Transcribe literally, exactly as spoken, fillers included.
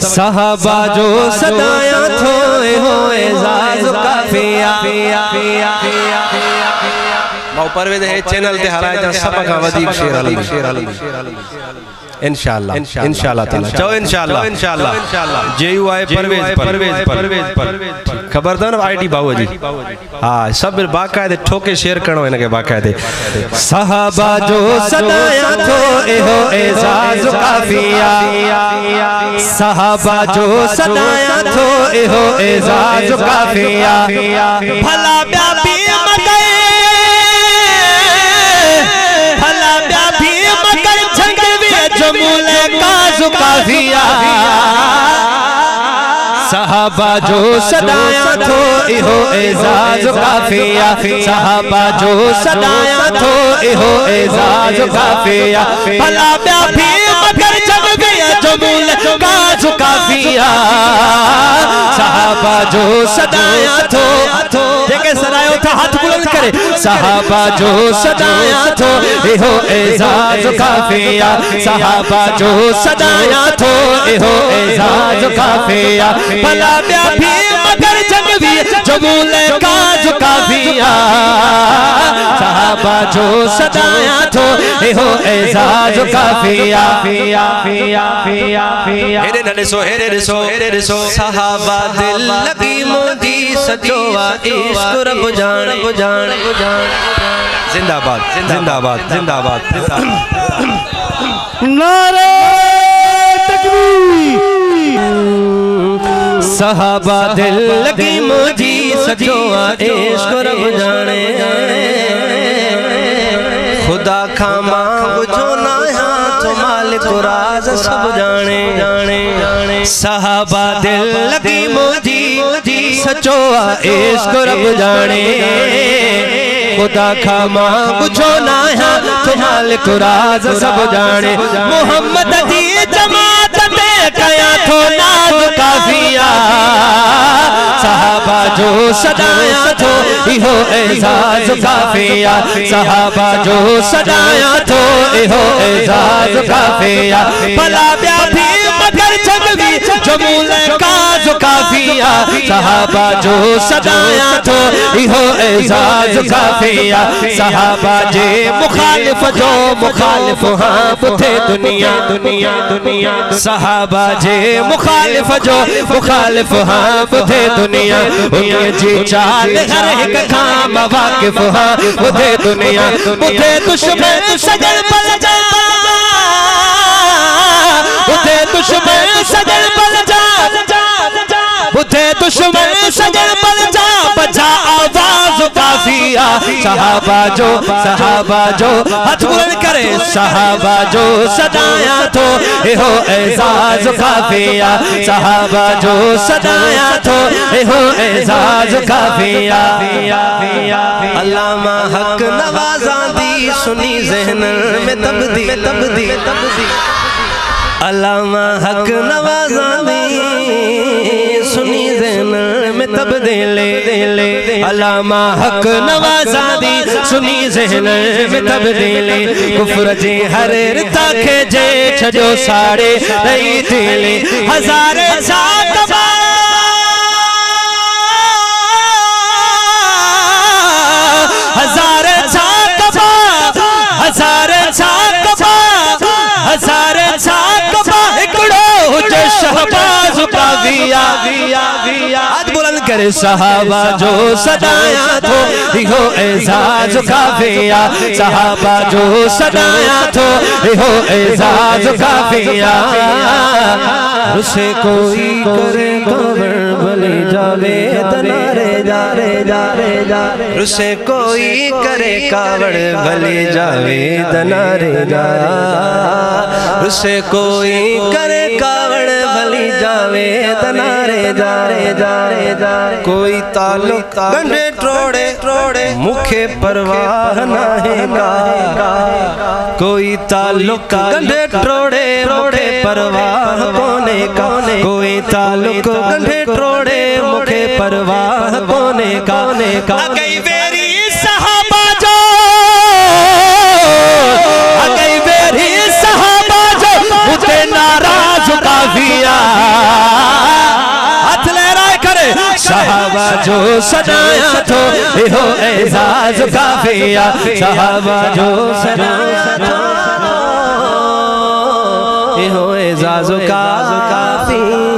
सहाबा जो सदाया थोए होए जाज़ काफिया मां परवेज़ है चैनल ते हराए जा सब का वधिक शेर हली शेर हली इंशाअल्लाह इंशाअल्लाह ताला चो इंशाअल्लाह इंशाअल्लाह जेयू आए परवेज़ परवेज़ परवेज़ पर खबरदार आईटी बाबू जी हां सब बाकायदे ठोके शेर करणो इनके बाकायदे सहाबा जो सदाया थो एहो एजाज काफिया सहाबा जो सदाया थो एहो एजाज काफिया भला ब्या भी मगर भला ब्या भी मगर जंग जमूले काजू काफिया सहाबा जो सदाया थो इहो एजाज काफिया सहाबा जो सदाया थो इहो एजाज काफिया भला ब्या भी मगर जब गया जमूले काजू काफिया सहाबा जो सदाया थो जेके सदायो था हाथ बुलंद करे सहाबा जो सदाया थो इहो एजाज काफिया सहाबा जो सदाया थो इहो एजाज काफिया भला ब्या भी मगर जंगवी जमूले काज काफिया सहाबा जो सदाया थो इहो एजाज काफिया फिया फिया फिया फिया हेरे न ॾिसो हेरे ॾिसो हेरे ॾिसो सहाबा दिल लगी मोदी सजोवा इश्क रब जान जान जान जिंदाबाद जिंदाबाद जिंदाबाद नारे तकबीर सहाबा दिल लगी मोदी सजोवा इश्क रब जाने खुदा खामा बुझो ना तो मालिक राज सब जाने जाने सहाबा दिल लगी मोदी सचो इश्क रब जाने खुदा खामा बुझो ना तो मालिक राज सब जाने मोहम्मद दी जमात में कया थो नाज काफिया सहाबा जो सदाया थो इहो एजाज काफिया सहाबा जो सदाया थो इहो एजाज काफिया भला ब्या भी मगर जंगवी जमूले काज काफिया सहाबा जो सदाया थो इहो एजाज काफिया सहाबा जे मुखालिफ जो मुखालिफ हां बुथे दुनिया दुनिया दुनिया सहाबा जे मुखालिफ जो मुखालिफ हां बुथे दुनिया उनके जी चाल हर एक काम वाकिफ हां बुथे दुनिया बुथे दुश्मन सजन पल जा बुथे दुश्मन सजन पल जा बुथे दुश्मन सजन पल जा बजा आवाज काफिया सहाबा जो सहाबा जो हाथ बुलंद करे सहाबा जो सदाया थो इहो एजाज काफिया सहाबा जो सदाया थो इहो एजाज काफिया अल्लामा हक नवाज़ा दी सुनी ज़हन में तब्दी तब्दी तब्दी अल्लामा हक नवाज़ा दी सुनी ज़हन में तब्दीले अल्लामा हक नवाज़ा दी सुनी ज़हन में तब्दीले कुफ्र जी हर रिता खे जे छजो साड़े रही दिले हज़ारे साकबा हज़ारे साकबा हज़ारे साकबा हज़ारे साकबा एकड़ो हुजे शहबाज काफिया हाथ बुलंद करे सहाबा जो सदाया थो इहो एजाज काफिया सहाबा जो सदाया थो इहो एजाज काफिया रुसे कोई करे कावड़ भले जावे तनारे जारे जारे जारे रुसे कोई करे कावड़ भले जावे तनारे जा रुसे कोई करे कावड़ भली जावे तनारे जारे जारे जारे कोई ताल्लुक गंढे ट्रोड़े ट्रोड़े मुखे परवाह नाहे का कोई ताल्लुक गंढे ट्रोड़े मुखे परवाह कोने कोने कोई ताल्लुक गंढे ट्रोड़े मुखे परवाह कोने कोने का अगई वेरी सहाबा जो अगई वेरी सहाबा जो मुझे नाराज काफिया जो सनाया तो इहो एजाज काफिया सहाबा जो सनाया तो इहो एजाज काफिया।